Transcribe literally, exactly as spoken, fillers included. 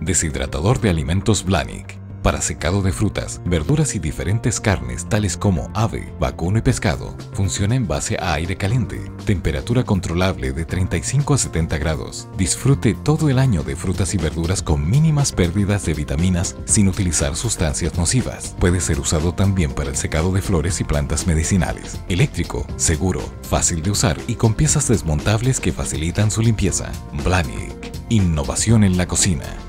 Deshidratador de alimentos Blanic. Para secado de frutas, verduras y diferentes carnes tales como ave, vacuno y pescado. Funciona en base a aire caliente. Temperatura controlable de treinta y cinco a setenta grados. Disfrute todo el año de frutas y verduras con mínimas pérdidas de vitaminas sin utilizar sustancias nocivas. Puede ser usado también para el secado de flores y plantas medicinales. Eléctrico, seguro, fácil de usar y con piezas desmontables que facilitan su limpieza. Blanic. Innovación en la cocina.